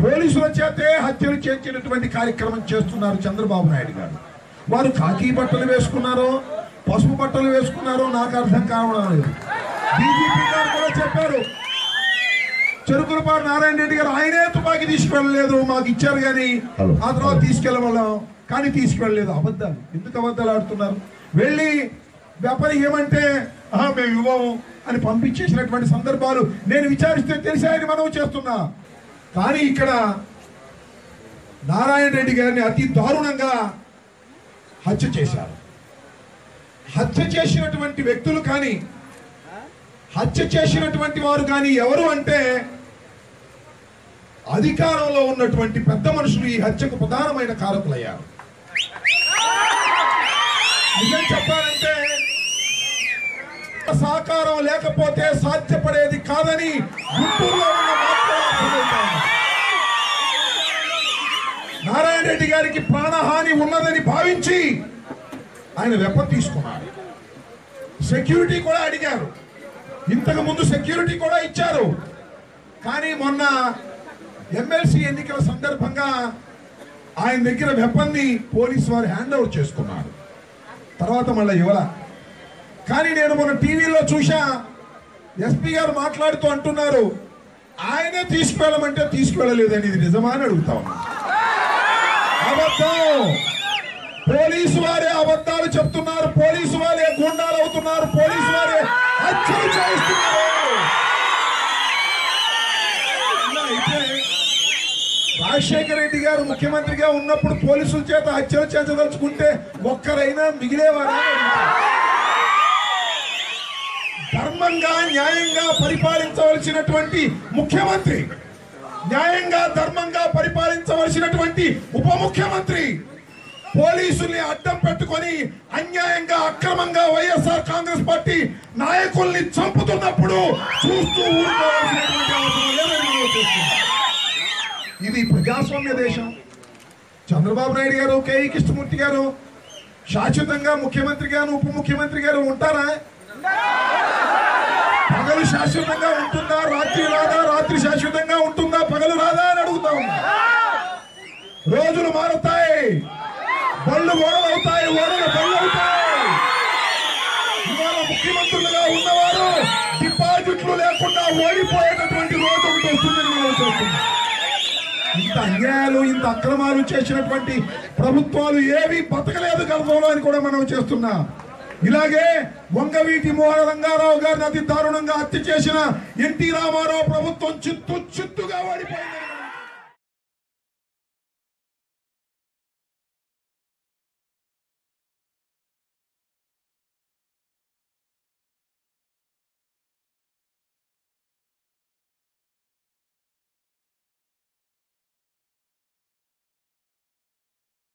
పోలీసుల చేతే హత్యలు చేర్చినటువంటి కార్యక్రమం చేస్తున్నారు చంద్రబాబు నాయుడు గారు. వారు కాకి బట్టలు వేసుకున్నారో పసుపు బట్టలు వేసుకున్నారో నాకు అర్థం కావడం లేదు. డీజీపీ గారు కూడా చెప్పారు, చెరుకులపాటి నారాయణ రెడ్డి గారు ఆయనే తుపాకీ తీసుకెళ్ళలేదు, మాకు ఇచ్చారు కానీ ఆ తర్వాత తీసుకెళ్ళవళ్ళం కానీ తీసుకెళ్ళలేదు. అబద్ధాలు. ఎందుకు అబద్ధాలు ఆడుతున్నారు? వెళ్ళి వ్యాపారి ఏమంటే మేము ఇవ్వము అని పంపించేసినటువంటి సందర్భాలు నేను విచారిస్తే తెలిసాయని మనం చేస్తున్నా. కానీ ఇక్కడ నారాయణ రెడ్డి గారిని అతి దారుణంగా హత్య చేశారు. హత్య చేసినటువంటి వ్యక్తులు కానీ హత్య చేసినటువంటి వారు కానీ ఎవరు అంటే అధికారంలో ఉన్నటువంటి పెద్ద మనుషులు ఈ హత్యకు ప్రధానమైన కారకులయ్యారు. నిజం చెప్పాలంటే సహకారం లేకపోతే సాధ్యపడేది కాదని గుంటూరులో ఉన్న నారాయణ రెడ్డి గారికి ప్రాణహాని ఉన్నదని భావించి ఆయన వెపన్ తీసుకున్నారు. సెక్యూరిటీ కూడా అడిగారు, ఇంతకు ముందు సెక్యూరిటీ కూడా ఇచ్చారు. కానీ మొన్న ఎమ్మెల్సీ ఎన్నికల సందర్భంగా ఆయన దగ్గర వెపన్ని పోలీసు వారు హ్యాండ్ ఓవర్ చేసుకున్నారు. తర్వాత మళ్ళీ ఇవ్వాల. కానీ నేను మొన్న టీవీలో చూసా, ఎస్పీ గారు మాట్లాడుతూ అంటున్నారు ఆయనే తీసుకువెళ్ళమంటే తీసుకువెళ్ళలేదని. ఇది నిజమా అని అడుగుతా ఉన్నా. అబద్ధం. పోలీసు వారే అబద్ధాలు చెప్తున్నారు, పోలీసు వారే గుండాలు అవుతున్నారు, పోలీసు వారే హత్యలు చేస్తున్నారు. రాజశేఖర రెడ్డి గారు ముఖ్యమంత్రిగా ఉన్నప్పుడు పోలీసుల చేత హత్యలు చేయించదలుచుకుంటే ఒక్కరైనా మిగిలేవారా? ధర్మంగా న్యాయంగా పరిపాలించవలసినటువంటి ముఖ్యమంత్రి, న్యాయంగా ధర్మంగా పరిపాలించవలసినటువంటి ఉప ముఖ్యమంత్రి పోలీసుల్ని అడ్డం పెట్టుకొని అన్యాయంగా అక్రమంగా వైఎస్ఆర్ కాంగ్రెస్ పార్టీ నాయకుల్ని చంపుతున్నప్పుడు చూస్తూ ఊరుకోవాల్సినటువంటి అవసరం లేదని. ఇది ప్రజాస్వామ్య దేశం. చంద్రబాబు నాయుడు గారు, కేఈ కృష్ణమూర్తి గారు శాశ్వతంగా ముఖ్యమంత్రి గారు ఉప ముఖ్యమంత్రి గారు ఉంటారా? పగలు శాశ్వతంగా ఉంటుందా? రాత్రి రాదా? రాత్రి శాశ్వతంగా ఉంటుందా? పగలు రాదా అని అడుగుతా ఉన్నా. రోజులు మారుతాయి, బళ్ళు ఓడలవుతాయి, ఓడలు బళ్ళు అవుతాయి. ఇవాళ ముఖ్యమంత్రులుగా ఉన్నవారు డిపాజిట్లు లేకుండా ఓడిపోయేటటువంటి రోజు ఒకటి వస్తుందని మనం చూస్తున్నాం. ఇంత అన్యాయాలు, ఇంత అక్రమాలు చేసినటువంటి ప్రభుత్వాలు ఏవి బతకలేదు గతంలో అని కూడా మనం చేస్తున్నాం. ఇలాగే వంగవీటి మోహన రంగారావు గారిని అతి దారుణంగా హత్య చేసిన ఎన్టీ రామారావు ప్రభుత్వం చిత్తుగా ఓడిపోయింది.